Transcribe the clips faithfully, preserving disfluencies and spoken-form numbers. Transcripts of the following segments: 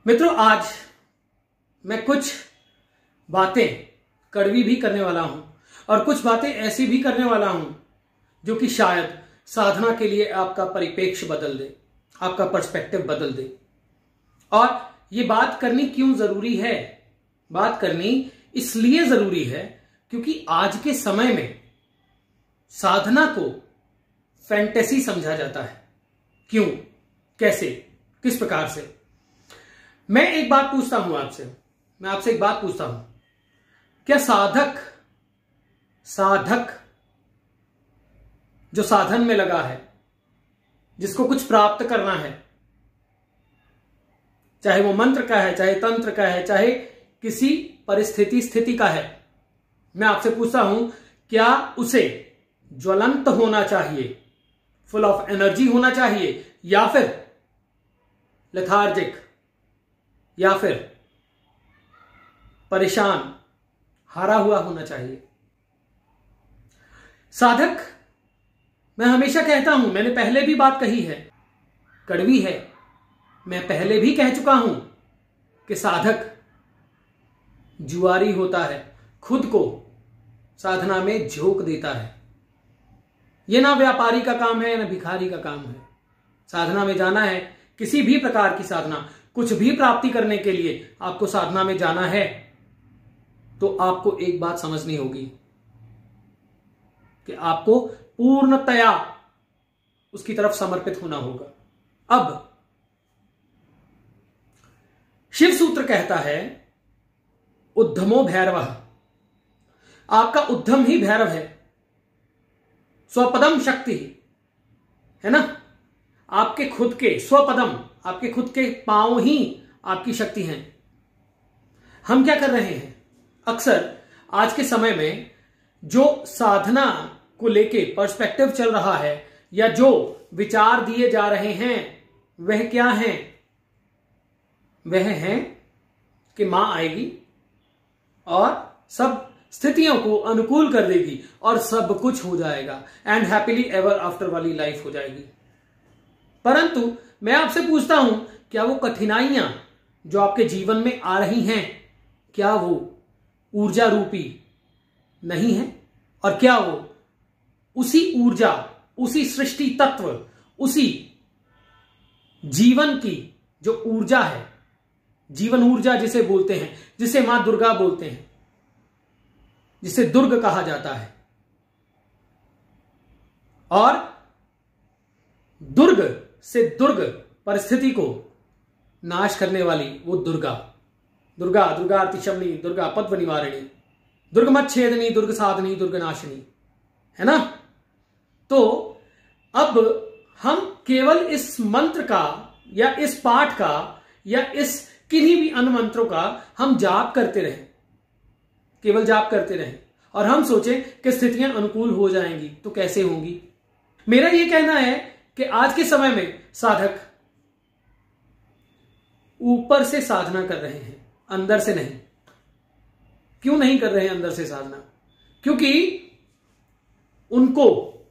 मित्रों, आज मैं कुछ बातें कड़वी भी करने वाला हूं और कुछ बातें ऐसी भी करने वाला हूं जो कि शायद साधना के लिए आपका परिप्रेक्ष्य बदल दे, आपका पर्सपेक्टिव बदल दे। और ये बात करनी क्यों जरूरी है? बात करनी इसलिए जरूरी है क्योंकि आज के समय में साधना को फैंटेसी समझा जाता है। क्यों, कैसे, किस प्रकार से? मैं एक बात पूछता हूं आपसे, मैं आपसे एक बात पूछता हूं, क्या साधक साधक जो साधन में लगा है, जिसको कुछ प्राप्त करना है, चाहे वो मंत्र का है, चाहे तंत्र का है, चाहे किसी परिस्थिति स्थिति का है, मैं आपसे पूछता हूं, क्या उसे ज्वलंत होना चाहिए, फुल ऑफ एनर्जी होना चाहिए, या फिर लेथार्जिक, या फिर परेशान, हारा हुआ होना चाहिए? साधक, मैं हमेशा कहता हूं, मैंने पहले भी बात कही है, कड़वी है, मैं पहले भी कह चुका हूं कि साधक जुआरी होता है, खुद को साधना में झोंक देता है। यह ना व्यापारी का काम है ना भिखारी का काम है। साधना में जाना है, किसी भी प्रकार की साधना, कुछ भी प्राप्ति करने के लिए आपको साधना में जाना है, तो आपको एक बात समझनी होगी कि आपको पूर्णतया उसकी तरफ समर्पित होना होगा। अब शिव सूत्र कहता है, उद्धमो भैरवः, आपका उद्धम ही भैरव है, स्वपदम शक्ति है ना, आपके खुद के स्वपदम, आपके खुद के पांव ही आपकी शक्ति हैं। हम क्या कर रहे हैं? अक्सर आज के समय में जो साधना को लेके पर्सपेक्टिव चल रहा है या जो विचार दिए जा रहे हैं, वह क्या हैं? वह हैं कि मां आएगी और सब स्थितियों को अनुकूल कर देगी और सब कुछ हो जाएगा एंड हैप्पीली एवर आफ्टर वाली लाइफ हो जाएगी। परंतु मैं आपसे पूछता हूं, क्या वो कठिनाइयां जो आपके जीवन में आ रही हैं, क्या वो ऊर्जा रूपी नहीं है? और क्या वो उसी ऊर्जा, उसी सृष्टि तत्व, उसी जीवन की जो ऊर्जा है, जीवन ऊर्जा जिसे बोलते हैं, जिसे मां दुर्गा बोलते हैं, जिसे दुर्ग कहा जाता है, और दुर्ग से दुर्ग परिस्थिति को नाश करने वाली वो दुर्गा, दुर्गा दुर्गा अतिशमनी, दुर्गा पद्म निवारिणी, दुर्गमच्छेदनी, दुर्ग साधनी, दुर्ग नाशिनी, है ना? तो अब हम केवल इस मंत्र का या इस पाठ का या इस किन्हीं भी अन्य मंत्रों का हम जाप करते रहें, केवल जाप करते रहें, और हम सोचें कि स्थितियां अनुकूल हो जाएंगी, तो कैसे होंगी? मेरा यह कहना है कि आज के समय में साधक ऊपर से साधना कर रहे हैं, अंदर से नहीं। क्यों नहीं कर रहे हैं अंदर से साधना? क्योंकि उनको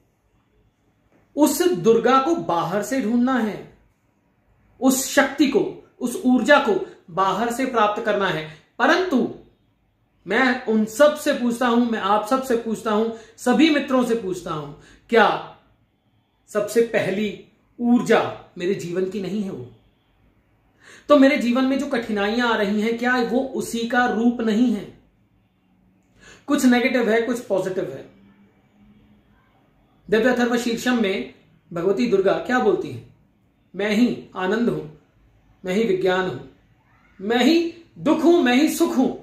उस दुर्गा को बाहर से ढूंढना है, उस शक्ति को, उस ऊर्जा को बाहर से प्राप्त करना है। परंतु मैं उन सब से पूछता हूं, मैं आप सब से पूछता हूं, सभी मित्रों से पूछता हूं, क्या सबसे पहली ऊर्जा मेरे जीवन की नहीं है? वो तो मेरे जीवन में जो कठिनाइयां आ रही हैं, क्या वो उसी का रूप नहीं है? कुछ नेगेटिव है, कुछ पॉजिटिव है। दिव्य अथर्व शीर्षम में भगवती दुर्गा क्या बोलती है? मैं ही आनंद हूं, मैं ही विज्ञान हूं, मैं ही दुख हूं, मैं ही सुख हूं,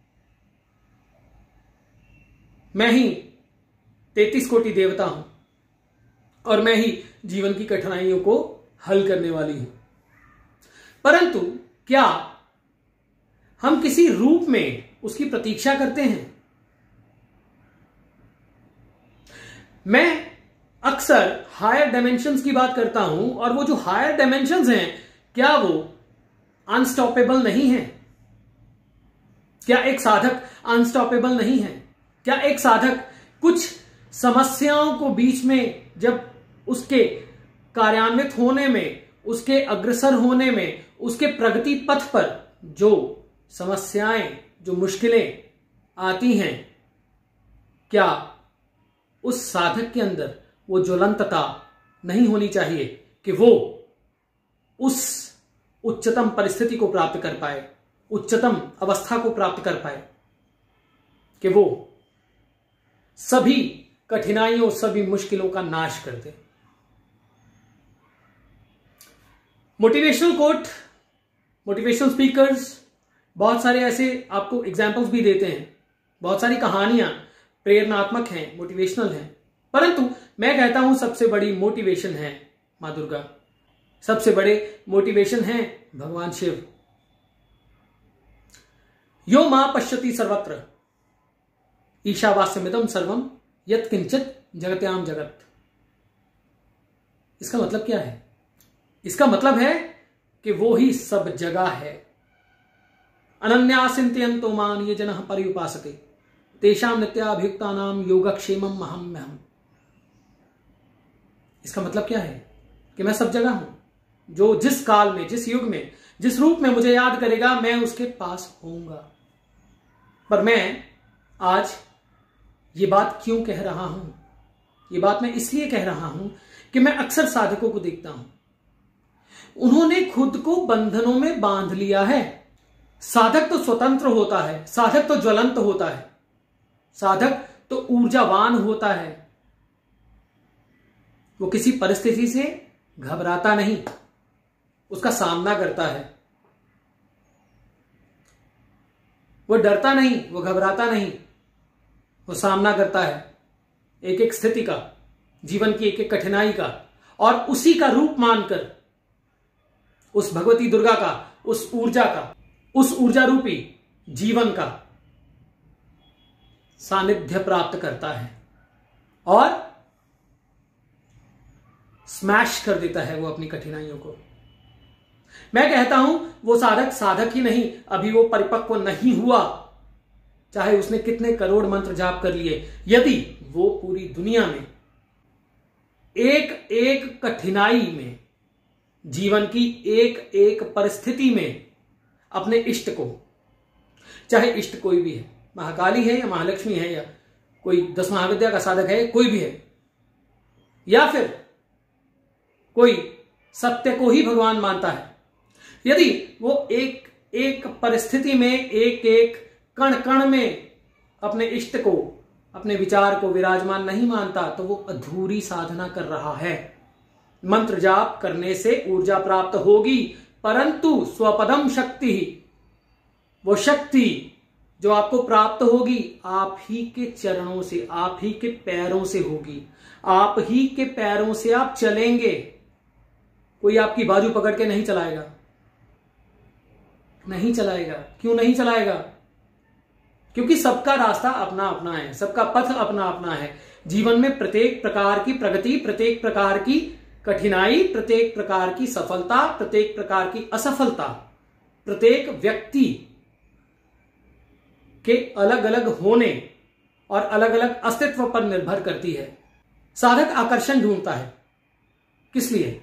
मैं ही तैतीस कोटि देवता हूं, और मैं ही जीवन की कठिनाइयों को हल करने वाली हूं। परंतु क्या हम किसी रूप में उसकी प्रतीक्षा करते हैं? मैं अक्सर हायर डायमेंशंस की बात करता हूं, और वो जो हायर डायमेंशंस हैं, क्या वो अनस्टॉपेबल नहीं है? क्या एक साधक अनस्टॉपेबल नहीं है? क्या एक साधक कुछ समस्याओं को बीच में, जब उसके कार्यान्वित होने में, उसके अग्रसर होने में, उसके प्रगति पथ पर जो समस्याएं, जो मुश्किलें आती हैं, क्या उस साधक के अंदर वो ज्वलंतता नहीं होनी चाहिए कि वो उस उच्चतम परिस्थिति को प्राप्त कर पाए, उच्चतम अवस्था को प्राप्त कर पाए, कि वो सभी कठिनाइयों, सभी मुश्किलों का नाश कर दे। मोटिवेशनल कोट, मोटिवेशनल स्पीकर्स बहुत सारे ऐसे आपको एग्जाम्पल्स भी देते हैं, बहुत सारी कहानियां प्रेरणात्मक हैं, मोटिवेशनल हैं, परंतु मैं कहता हूं सबसे बड़ी मोटिवेशन है मां दुर्गा, सबसे बड़े मोटिवेशन है भगवान शिव। यो मां पश्यति सर्वत्र ईशावास्यमिदं सर्वम यत् किंचित जगत्याम जगत। इसका मतलब क्या है? इसका मतलब है कि वो ही सब जगह है। अनन्यासिन्त्यन्तो मां ये जनः पर्युपासते तेषां नित्याभियुक्तानां योगक्षेमं महम्यहम्। इसका मतलब क्या है? कि मैं सब जगह हूं, जो जिस काल में, जिस युग में, जिस रूप में मुझे याद करेगा मैं उसके पास होऊंगा। पर मैं आज ये बात क्यों कह रहा हूं? ये बात मैं इसलिए कह रहा हूं कि मैं अक्सर साधकों को देखता हूं, उन्होंने खुद को बंधनों में बांध लिया है। साधक तो स्वतंत्र होता है, साधक तो ज्वलंत होता है, साधक तो ऊर्जावान होता है, वो किसी परिस्थिति से घबराता नहीं, उसका सामना करता है। वो डरता नहीं, वो घबराता नहीं, वो सामना करता है एक एक स्थिति का, जीवन की एक एक कठिनाई का, और उसी का रूप मानकर उस भगवती दुर्गा का, उस ऊर्जा का, उस ऊर्जा रूपी जीवन का सानिध्य प्राप्त करता है और स्मैश कर देता है वो अपनी कठिनाइयों को। मैं कहता हूं वो साधक साधक ही नहीं, अभी वो परिपक्व नहीं हुआ, चाहे उसने कितने करोड़ मंत्र जाप कर लिए, यदि वो पूरी दुनिया में एक एक कठिनाई में, जीवन की एक एक परिस्थिति में अपने इष्ट को, चाहे इष्ट कोई भी है, महाकाली है या महालक्ष्मी है या कोई दस महाविद्या का साधक है, कोई भी है, या फिर कोई सत्य को ही भगवान मानता है, यदि वो एक एक परिस्थिति में, एक एक कण कण में अपने इष्ट को, अपने विचार को विराजमान नहीं मानता, तो वो अधूरी साधना कर रहा है। मंत्र जाप करने से ऊर्जा प्राप्त होगी, परंतु स्वपदम शक्ति, वो शक्ति जो आपको प्राप्त होगी आप ही के चरणों से, आप ही के पैरों से होगी, आप ही के पैरों से आप चलेंगे। कोई आपकी बाजू पकड़ के नहीं चलाएगा, नहीं चलाएगा। क्यों नहीं चलाएगा? क्योंकि सबका रास्ता अपना अपना है, सबका पथ अपना अपना है। जीवन में प्रत्येक प्रकार की प्रगति, प्रत्येक प्रकार की कठिनाई, प्रत्येक प्रकार की सफलता, प्रत्येक प्रकार की असफलता, प्रत्येक व्यक्ति के अलग अलग होने और अलग अलग अस्तित्व पर निर्भर करती है। साधक आकर्षण ढूंढता है, किस लिए?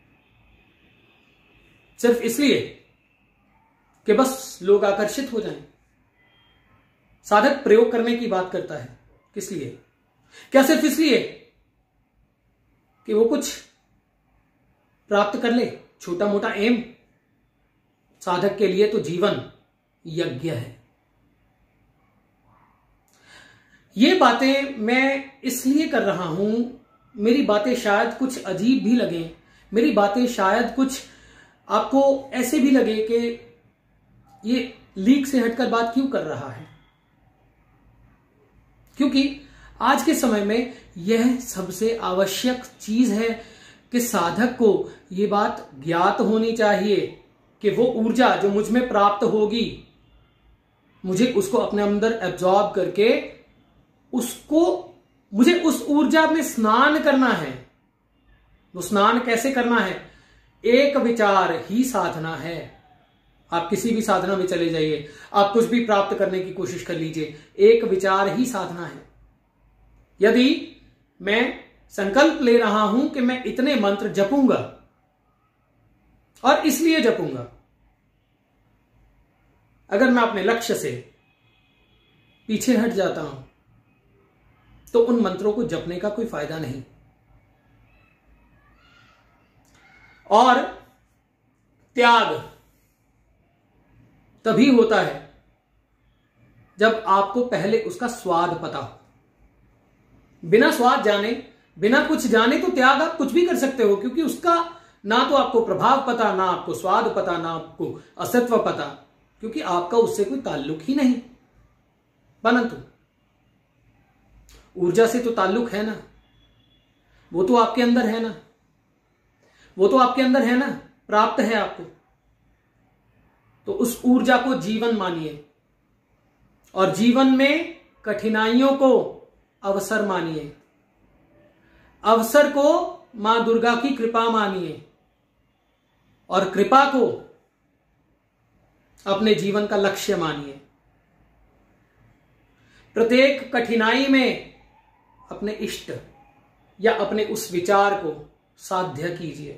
सिर्फ इसलिए कि बस लोग आकर्षित हो जाएं। साधक प्रयोग करने की बात करता है, किस लिए? क्या सिर्फ इसलिए कि वो कुछ प्राप्त कर ले, छोटा मोटा एम? साधक के लिए तो जीवन यज्ञ है। ये बातें मैं इसलिए कर रहा हूं, मेरी बातें शायद कुछ अजीब भी लगे, मेरी बातें शायद कुछ आपको ऐसे भी लगे कि ये लीक से हटकर बात क्यों कर रहा है, क्योंकि आज के समय में यह सबसे आवश्यक चीज है कि साधक को यह बात ज्ञात होनी चाहिए कि वो ऊर्जा जो मुझ में प्राप्त होगी, मुझे उसको अपने अंदर एब्जॉर्ब करके उसको, मुझे उस ऊर्जा में स्नान करना है। वो स्नान कैसे करना है? एक विचार ही साधना है। आप किसी भी साधना में चले जाइए, आप कुछ भी प्राप्त करने की कोशिश कर लीजिए, एक विचार ही साधना है। यदि मैं संकल्प ले रहा हूं कि मैं इतने मंत्र जपूंगा, और इसलिए जपूंगा अगर मैं अपने लक्ष्य से पीछे हट जाता हूं तो उन मंत्रों को जपने का कोई फायदा नहीं। और त्याग तभी होता है जब आपको पहले उसका स्वाद पता हो। बिना स्वाद जाने, बिना कुछ जाने तो त्याग आप कुछ भी कर सकते हो, क्योंकि उसका ना तो आपको प्रभाव पता, ना आपको स्वाद पता, ना आपको अस्तित्व पता, क्योंकि आपका उससे कोई ताल्लुक ही नहीं। परंतु ऊर्जा से तो ताल्लुक है ना, वो तो आपके अंदर है ना, वो तो आपके अंदर है ना, प्राप्त है आपको। तो उस ऊर्जा को जीवन मानिए और जीवन में कठिनाइयों को अवसर मानिए, अवसर को मां दुर्गा की कृपा मानिए और कृपा को अपने जीवन का लक्ष्य मानिए। प्रत्येक कठिनाई में अपने इष्ट या अपने उस विचार को साध्य कीजिए।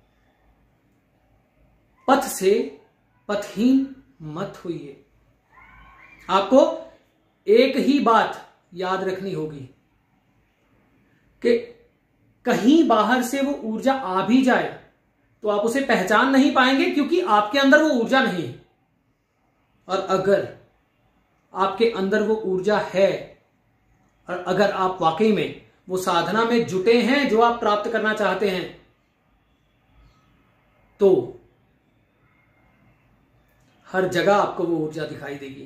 पथ से पथहीन मत होइए। आपको एक ही बात याद रखनी होगी कि कहीं बाहर से वो ऊर्जा आ भी जाए तो आप उसे पहचान नहीं पाएंगे, क्योंकि आपके अंदर वो ऊर्जा नहीं है। और अगर आपके अंदर वो ऊर्जा है और अगर आप वाकई में वो साधना में जुटे हैं जो आप प्राप्त करना चाहते हैं, तो हर जगह आपको वो ऊर्जा दिखाई देगी।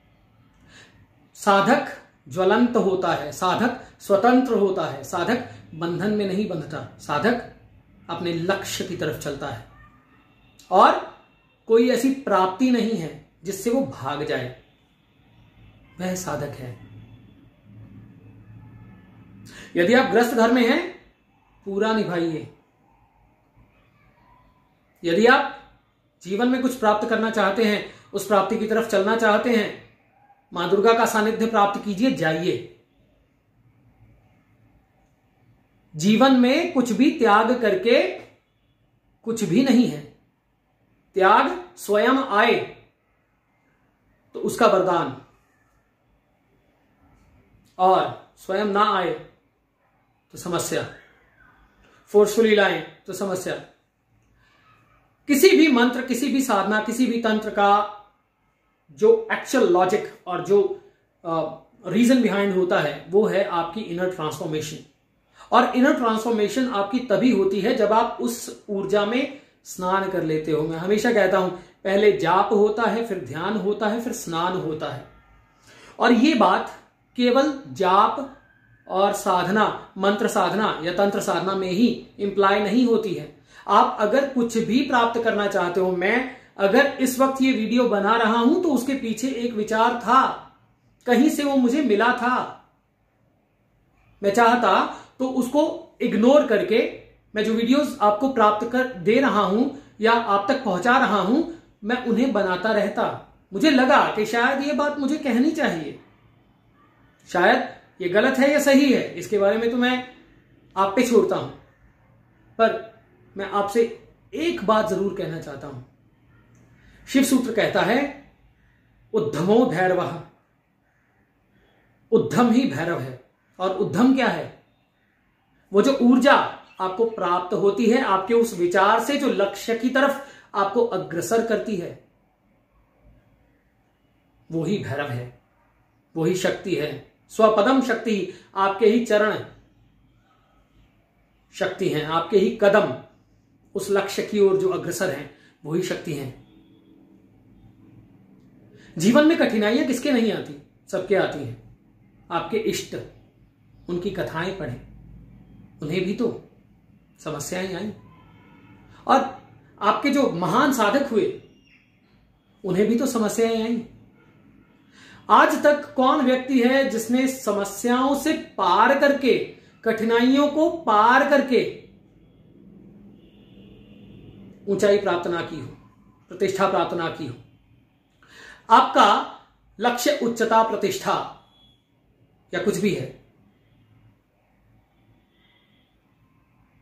साधक ज्वलंत होता है, साधक स्वतंत्र होता है, साधक बंधन में नहीं बंधता, साधक अपने लक्ष्य की तरफ चलता है और कोई ऐसी प्राप्ति नहीं है जिससे वो भाग जाए, वह साधक है। यदि आप ग्रस्त घर में हैं, पूरा निभाइए। यदि आप जीवन में कुछ प्राप्त करना चाहते हैं, उस प्राप्ति की तरफ चलना चाहते हैं, मां दुर्गा का सानिध्य प्राप्त कीजिए, जाइए। जीवन में कुछ भी त्याग करके कुछ भी नहीं है। त्याग स्वयं आए तो उसका वरदान, और स्वयं ना आए तो समस्या, फोर्सफुली लाए तो समस्या। किसी भी मंत्र, किसी भी साधना, किसी भी तंत्र का जो एक्चुअल लॉजिक और जो रीजन बिहाइंड होता है वो है आपकी इनर ट्रांसफॉर्मेशन। और इनर ट्रांसफॉर्मेशन आपकी तभी होती है जब आप उस ऊर्जा में स्नान कर लेते हो। मैं हमेशा कहता हूं, पहले जाप होता है, फिर ध्यान होता है, फिर स्नान होता है। और ये बात केवल जाप और साधना, मंत्र साधना या तंत्र साधना में ही इंप्लाई नहीं होती है। आप अगर कुछ भी प्राप्त करना चाहते हो, मैं अगर इस वक्त ये वीडियो बना रहा हूं तो उसके पीछे एक विचार था, कहीं से वो मुझे मिला था। मैं चाहता तो उसको इग्नोर करके मैं जो वीडियोस आपको प्राप्त कर दे रहा हूं या आप तक पहुंचा रहा हूं, मैं उन्हें बनाता रहता। मुझे लगा कि शायद ये बात मुझे कहनी चाहिए, शायद ये गलत है या सही है, इसके बारे में तो मैं आप पे छोड़ता हूं। पर मैं आपसे एक बात जरूर कहना चाहता हूं। शिव सूत्र कहता है, उद्धमो भैरवः, उद्धम ही भैरव है। और उद्धम क्या है? वो जो ऊर्जा आपको प्राप्त होती है आपके उस विचार से, जो लक्ष्य की तरफ आपको अग्रसर करती है, वो ही भैरव है, वो ही शक्ति है। स्वपदम शक्ति, आपके ही चरण शक्ति हैं, आपके ही कदम उस लक्ष्य की ओर जो अग्रसर हैं, वही शक्ति हैं। जीवन में कठिनाइयां किसके नहीं आती? सबके आती हैं। आपके इष्ट, उनकी कथाएं पढ़ें, उन्हें भी तो समस्याएं आई। और आपके जो महान साधक हुए, उन्हें भी तो समस्याएं आई। आज तक कौन व्यक्ति है जिसने समस्याओं से पार करके, कठिनाइयों को पार करके ऊंचाई प्राप्त ना की हो, प्रतिष्ठा प्राप्त ना की हो? आपका लक्ष्य उच्चता, प्रतिष्ठा या कुछ भी है,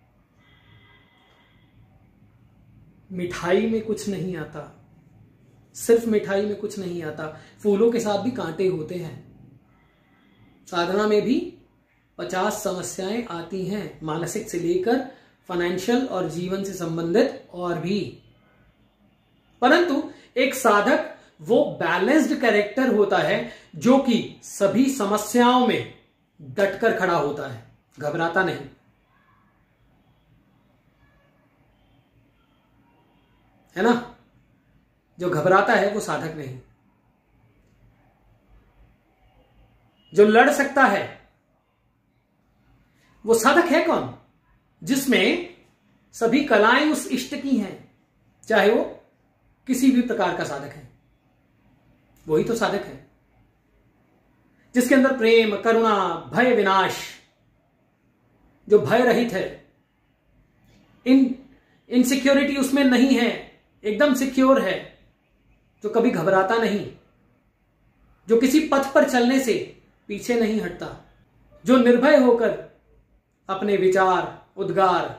मिठाई में कुछ नहीं आता, सिर्फ मिठाई में कुछ नहीं आता, फूलों के साथ भी कांटे होते हैं। साधना में भी पचास समस्याएं आती हैं, मानसिक से लेकर फाइनेंशियल और जीवन से संबंधित और भी। परंतु एक साधक वो बैलेंस्ड कैरेक्टर होता है जो कि सभी समस्याओं में डटकर खड़ा होता है, घबराता नहीं। है ना? जो घबराता है वो साधक नहीं। जो लड़ सकता है वो साधक है कौन? जिसमें सभी कलाएं उस इष्ट की हैं, चाहे वो किसी भी प्रकार का साधक है, वही तो साधक है। जिसके अंदर प्रेम, करुणा, भय विनाश, जो भय रहित है, इन इनसिक्योरिटी उसमें नहीं है, एकदम सिक्योर है, जो कभी घबराता नहीं, जो किसी पथ पर चलने से पीछे नहीं हटता, जो निर्भय होकर अपने विचार, उद्गार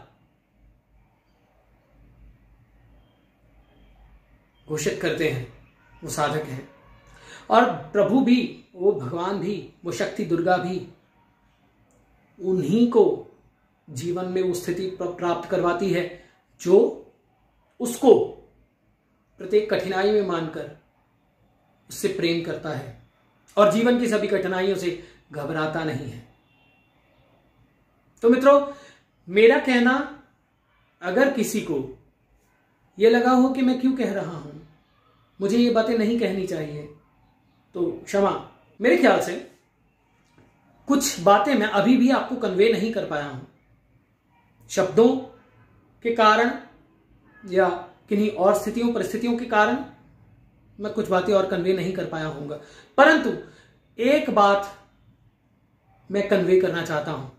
घोषित करते हैं, वो साधक है। और प्रभु भी, वो भगवान भी, वो शक्ति दुर्गा भी उन्हीं को जीवन में वो स्थिति प्राप्त करवाती है जो उसको प्रत्येक कठिनाई में मानकर उससे प्रेम करता है और जीवन की सभी कठिनाइयों से घबराता नहीं है। तो मित्रों, मेरा कहना, अगर किसी को यह लगा हो कि मैं क्यों कह रहा हूं, मुझे ये बातें नहीं कहनी चाहिए, तो क्षमा। मेरे ख्याल से कुछ बातें मैं अभी भी आपको कन्वे नहीं कर पाया हूं, शब्दों के कारण या किन्हीं और स्थितियों परिस्थितियों के कारण मैं कुछ बातें और कन्वे नहीं कर पाया होऊंगा। परंतु एक बात मैं कन्वे करना चाहता हूं,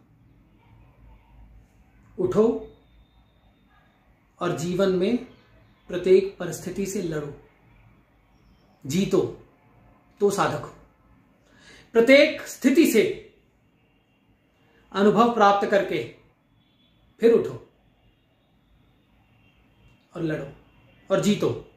उठो और जीवन में प्रत्येक परिस्थिति से लड़ो, जीतो तो साधक हो। प्रत्येक स्थिति से अनुभव प्राप्त करके फिर उठो और लड़ो और जीतो।